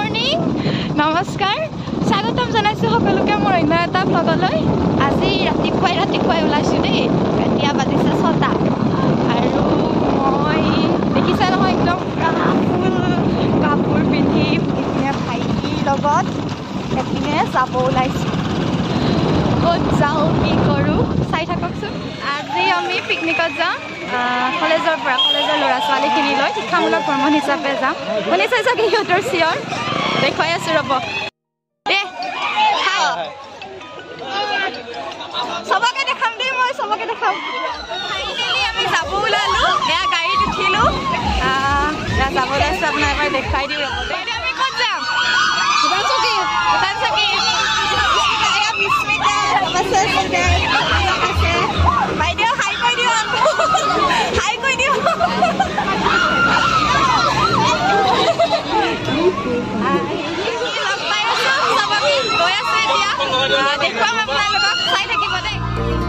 morning নমস্কাৰ স্বাগতম জনাইছোঁ সকলোকে মোৰ অন্য এটা ব্লগলৈ আজি ৰাতিপুৱাই ওলাইছোঁ দেই এতিয়া বাজিছে 6টা আৰু মই দেখিছা নহয় একদম ফুল কাপোৰ পিন্ধি এপিনে ভাইটিৰ লগত এপিনে যাব ওলাইছোঁ ক'ত যাওঁ কি কৰোঁ চাই থাককচোন আজি আমি পিকনিকত যাম কলেজৰ ল'ৰা ছোৱালীখিনি লৈ শিক্ষামূলক ভ্ৰমণ হিচাপে যাম শুনিছে চাগে সিহঁতৰ চিঞৰ দেখুৱাই আছোঁ ৰ'ব দে চবকে দেখাম দেই মই চবকে দেখাম ফাইনেলি আমি যাব ওলালোঁ এয়া গাড়ীত উঠিলোঁ এয়া যাব ওলাইছোঁ আপোনাক এবাৰ দেখুৱাই দিওঁ ৰ'ব দেই আমি ক'ত যাম ভূটানচকী এয়া বিস্মিতা আছে বাইদেউ হাই কৈ দিওঁ হাই কৈ দিওঁ লগ পাই আছোঁ চবকে গৈ আছোঁ এতিয়া দেখুৱাম আপোনালোকক চাই থাকিব দেই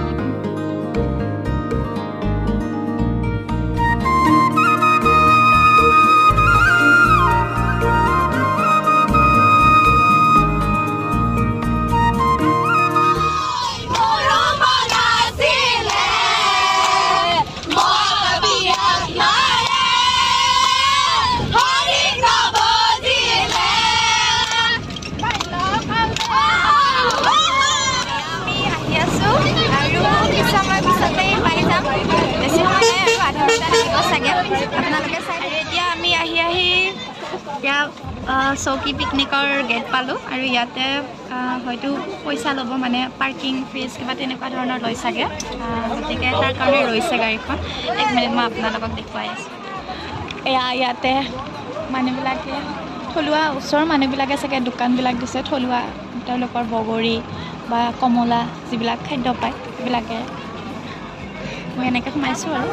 আপোনালোকে চাই এতিয়া আমি আহি এতিয়া চৌকি পিকনিকৰ গেট পালোঁ আৰু ইয়াতে হয়তো পইচা ল'ব মানে পাৰ্কিং ফিজ কিবা তেনেকুৱা ধৰণৰ লৈ চাগে গতিকে তাৰ কাৰণে ৰৈছে গাড়ীখন 1 মিনিট মই আপোনালোকক দেখুৱাই আছোঁ এয়া ইয়াতে মানুহবিলাকে থলুৱা ওচৰৰ মানুহবিলাকে চাগে দোকানবিলাক দিছে থলুৱা তেওঁলোকৰ বগৰী বা কমলা যিবিলাক খাদ্য পায় সেইবিলাকে মই এনেকৈ সোমাইছোঁ আৰু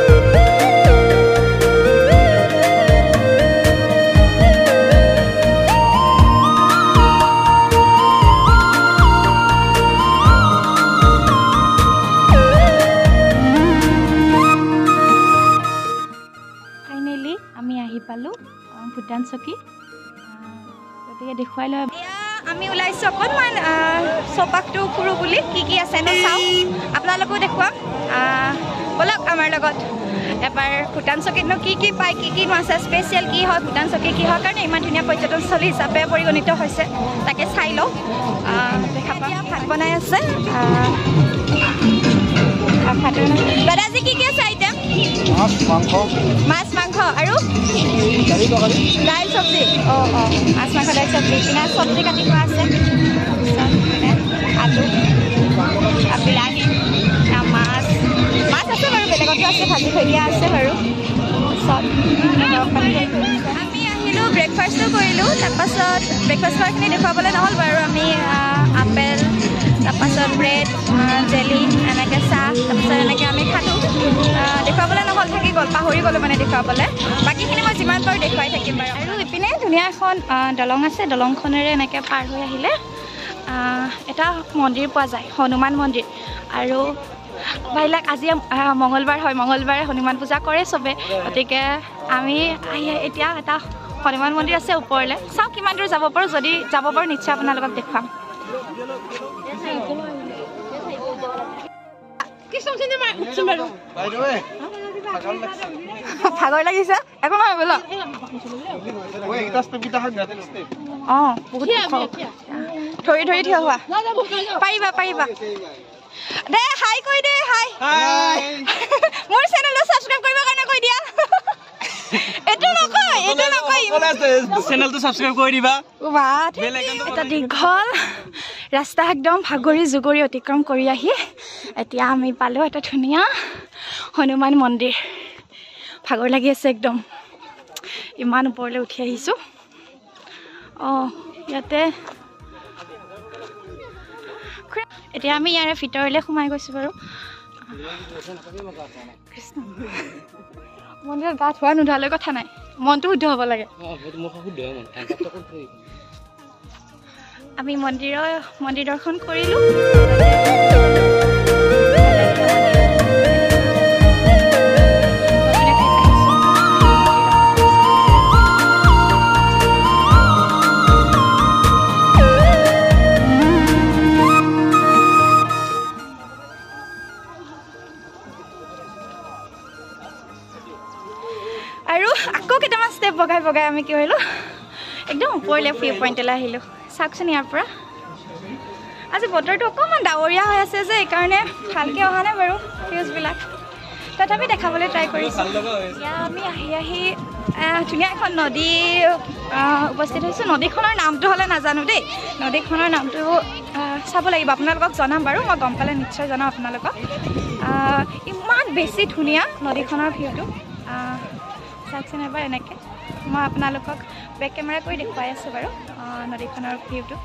ফাইনেলি আমি আহি পালোঁ ভূটানচকী গতিকে দেখুৱাই লৈ আমি ওলাইছোঁ অকণমান চৌপাশটো ফুৰোঁ বুলি কি আছে আমি চাওঁ আপোনালোকেও দেখুৱাম ব'লক আমাৰ লগত এবাৰ ভূটানচকীতনো কি পায় কিনো আছে স্পেচিয়েল কি হয় ভূটানচকী কিহৰ কাৰণে ইমান ধুনীয়া পৰ্যটনস্থলী হিচাপে পৰিগণিত হৈছে তাকে চাই লওঁ দেখা পাওঁ ভাত বনাই আছে দাদাজি কি আছে আইটেম মাছ মাংস আৰু দাইল চব্জি মাছ মাংস দাইল চব্জি কিনা চব্জি কাটি থোৱা আছে আলু বিলাহী মাছ আছে বাৰু বেলেগতো আছে ভাজি থৈ দিয়া আছে বাৰু আমি আহিলোঁ ব্ৰেকফাষ্টো কৰিলোঁ তাৰপাছত ব্ৰেকফাষ্ট খোৱাখিনি দেখুৱাবলৈ নহ'ল বাৰু আমি আপেল তাৰপাছত ব্ৰেড জেলি এনেকৈ চাহ তাৰপাছত এনেকৈ আমি খালোঁ দেখুৱাবলৈ নহ'ল থাকি গ'ল পাহৰি গ'লোঁ মানে দেখুৱাবলৈ বাকীখিনি মই যিমান পাৰোঁ দেখুৱাই থাকিম বাৰু আৰু ইপিনে ধুনীয়া এখন দলং আছে দলংখনেৰে এনেকৈ পাৰ হৈ আহিলে এটা মন্দিৰ পোৱা যায় হনুমান মন্দিৰ আৰু বাইলাক আজি মঙলবাৰ হয় মঙলবাৰে হনুমান পূজা কৰে চবে গতিকে আমি এতিয়া এটা হনুমান মন্দিৰ আছে ওপৰলৈ চাওঁ কিমান দূৰ যাব পাৰোঁ যদি যাব পাৰোঁ নিশ্চয় আপোনালোকক দেখুৱাম ভাগৰ লাগিছে একো নহয় বোলো বহুত ধৰি থিয় হোৱা পাৰিবা দে হাই কৈ দে হাই মোৰ চেনেলটো সাবস্ক্ৰাইব কৰিবৰ কাৰণে কৈ দিয়া এটা দীঘল ৰাস্তা একদম ভাগৰি জুগৰি অতিক্ৰম কৰি আহি এতিয়া আমি পালোঁ এটা ধুনীয়া হনুমান মন্দিৰ ভাগৰ লাগি আছে একদম ইমান ওপৰলৈ উঠি আহিছোঁ ইয়াতে এতিয়া আমি ইয়াৰে ভিতৰলৈ সোমাই গৈছোঁ বাৰু কৃষ্ণ মন্দিৰত গা ধোৱা নোধোৱালৈ কথা নাই মনটো শুদ্ধ হ'ব লাগে আমি মন্দিৰ দৰ্শন কৰিলোঁ আৰু আকৌ কেইটামান ষ্টেপ বগাই বগাই আমি কি কৰিলোঁ একদম ওপৰলৈ ভিউ পইণ্টলৈ আহিলোঁ চাওকচোন ইয়াৰ পৰা আজি বতৰটো অকণমান ডাৱৰীয়া হৈ আছে যে এইকাৰণে ভালকৈ অহা নাই বাৰু ভিউজবিলাক তথাপি দেখাবলৈ ট্ৰাই কৰিছোঁ এতিয়া আমি আহি ধুনীয়া এখন নদী উপস্থিত হৈছোঁ নদীখনৰ নামটো হ'লে নাজানো দেই নদীখনৰ নামটো চাব লাগিব আপোনালোকক জনাম বাৰু মই গম পালে নিশ্চয় জনাম আপোনালোকক ইমান বেছি ধুনীয়া নদীখনৰ ভিউটো চাওকচোন এবাৰ এনেকৈ মই আপোনালোকক বেক কেমেৰা কৰি দেখুৱাই আছোঁ বাৰু নদীখনৰ ভিউটো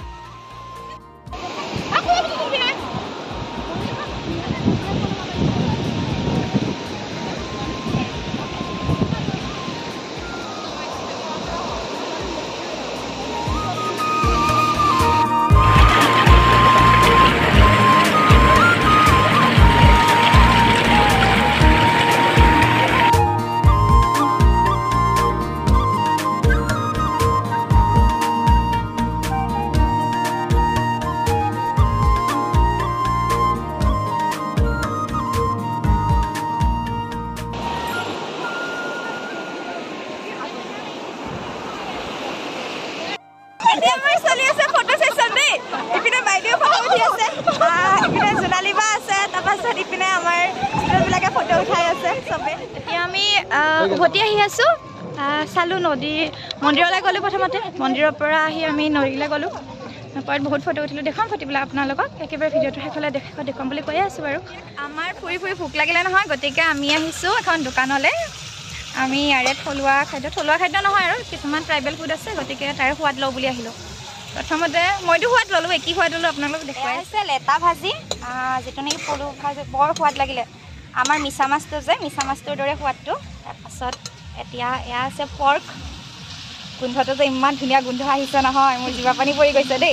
চলি আছে ফটো সেশন দেই ইপিনে বাইদেউ ফটো উঠি আছে ইপিনে জোনালী বা আছে তাৰপাছত ইপিনে আমাৰ ষ্টুডেণ্টবিলাকে ফটো উঠাই আছে চবে এতিয়া আমি উভতি আহি আছোঁ চালোঁ নদী মন্দিৰলৈ গ'লোঁ প্ৰথমতে মন্দিৰৰ পৰা আহি আমি নদীলৈ গ'লোঁ পৰত বহুত ফটো উঠিলোঁ দেখুৱাম ফটোবিলাক আপোনালোকক একেবাৰে ভিডিঅ'টো শেষ হ'লে দেখুৱাম বুলি কৈয়ে আছোঁ বাৰু আমাৰ ফুৰি ভোক লাগিলে নহয় গতিকে আমি আহিছোঁ এখন দোকানলৈ আমি ইয়াৰে থলুৱা খাদ্য নহয় আৰু কিছুমান ট্ৰাইবেল ফুড আছে গতিকে তাৰে সোৱাদ লওঁ বুলি আহিলোঁ প্ৰথমতে মইতো সোৱাদ ল'লোঁ কি সোৱাদ ল'লোঁ আপোনালোকক দেখুৱাই আছে লেটা ভাজি যিটো নেকি পলু ভাজি বৰ সোৱাদ লাগিলে আমাৰ মিছা মাছটো যে মিছা মাছটোৰ দৰে সোৱাদটো তাৰপাছত এতিয়া এয়া আছে পৰ্ক গোন্ধটো যে ইমান ধুনীয়া গোন্ধ আহিছে নহয় মোৰ জিভা পানী পৰি গৈছে দেই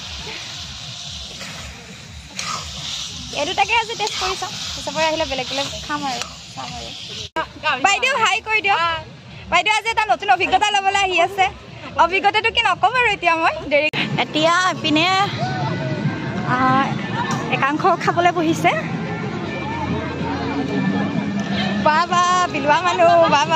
এই দুটাকে আজি টেষ্ট কৰি চাওঁ পিছৰ পৰা আহিলে বেলেগ খাম আৰু বাইদেউ হাই কৈ দিয়ক বাইদেউ আজি এটা নতুন অভিজ্ঞতা ল'বলৈ আহি আছে অভিজ্ঞতাটো কি নক'ম আৰু এতিয়া মই দেৰি এতিয়া ইপিনে একাংশ খাবলৈ বহিছে বাবা বিলোৱা মানুহ বাবা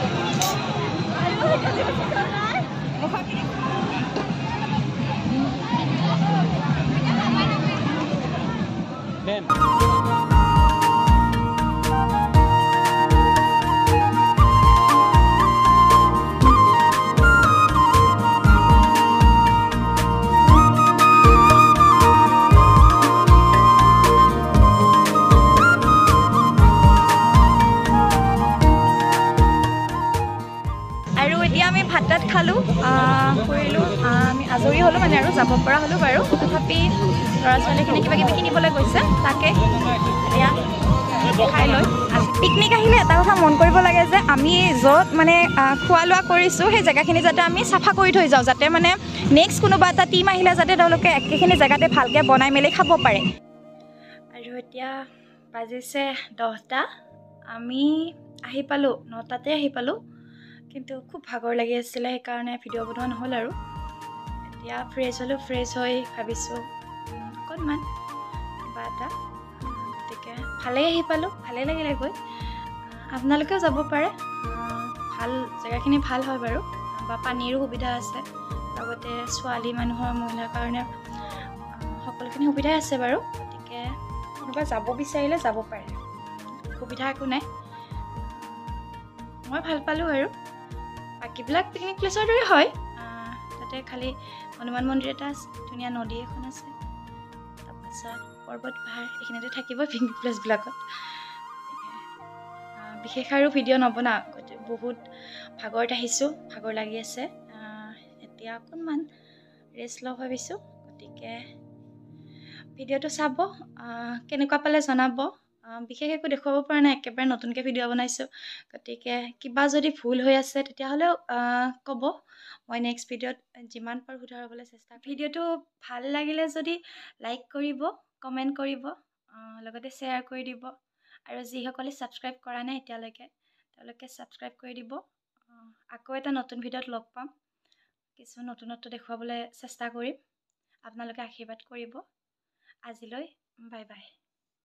ভাত তাত খালোঁ ফুৰিলোঁ আমি আজৰি হ'লোঁ মানে আৰু যাব পৰা হ'লোঁ বাৰু তথাপি ল'ৰা ছোৱালীখিনি কিবা কিবি কিনিবলৈ গৈছে তাকে এতিয়া খাই লৈ পিকনিক আহিলে এটা কথা মন কৰিব লাগে যে আমি য'ত মানে খোৱা লোৱা কৰিছোঁ সেই জেগাখিনি যাতে আমি চাফা কৰি থৈ যাওঁ যাতে মানে নেক্সট কোনোবা এটা টীম আহিলে যাতে তেওঁলোকে একেখিনি জেগাতে ভালকৈ বনাই মেলি খাব পাৰে আৰু এতিয়া বাজিছে 10টা আমি আহি পালোঁ 9টাতে আহি পালোঁ কিন্তু খুব ভাগৰ লাগি আছিলে সেইকাৰণে ভিডিঅ' বনোৱা নহ'ল আৰু এতিয়া ফ্ৰেছ হ'লোঁ ফ্ৰেছ হৈ ভাবিছোঁ অকণমান কিবা এটা গতিকে ভালেই আহি পালোঁ ভালেই লাগিলে গৈ আপোনালোকেও যাব পাৰে ভাল জেগাখিনি ভাল হয় বাৰু বা পানীৰো সুবিধা আছে লগতে ছোৱালী মানুহৰ মহিলাৰ কাৰণে সকলোখিনি সুবিধাই আছে বাৰু গতিকে কোনোবা যাব বিচাৰিলে যাব পাৰে সুবিধা একো নাই মই ভাল পালোঁ আৰু বাকীবিলাক পিকনিক প্লেচৰ দৰে হয় তাতে খালি হনুমান মন্দিৰ এটা আছে ধুনীয়া নদী এখন আছে তাৰপাছত পৰ্বত পাহাৰ এইখিনিতে থাকিব পিকনিক প্লেচবিলাকত বিশেষ আৰু ভিডিঅ' নবনাওঁ বহুত ভাগৰত আহিছোঁ ভাগৰ লাগি আছে এতিয়া অকণমান ৰেষ্ট লওঁ ভাবিছোঁ গতিকে ভিডিঅ'টো চাব কেনেকুৱা পালে জনাব বিশেষ একো দেখুৱাব পৰা নাই একেবাৰে নতুনকৈ ভিডিঅ' বনাইছোঁ গতিকে কিবা যদি ভুল হৈ আছে তেতিয়াহ'লেও ক'ব মই নেক্সট ভিডিঅ'ত যিমান পাৰোঁ শুধৰাবলৈ চেষ্টা কৰিম ভিডিঅ'টো ভাল লাগিলে যদি লাইক কৰিব কমেণ্ট কৰিব লগতে শ্বেয়াৰ কৰি দিব আৰু যিসকলে ছাবস্ক্ৰাইব কৰা নাই এতিয়ালৈকে তেওঁলোকে ছাবস্ক্ৰাইব কৰি দিব আকৌ এটা নতুন ভিডিঅ'ত লগ পাম কিছু নতুনত্ব দেখুৱাবলৈ চেষ্টা কৰিম আপোনালোকে আশীৰ্বাদ কৰিব আজিলৈ বাই বাই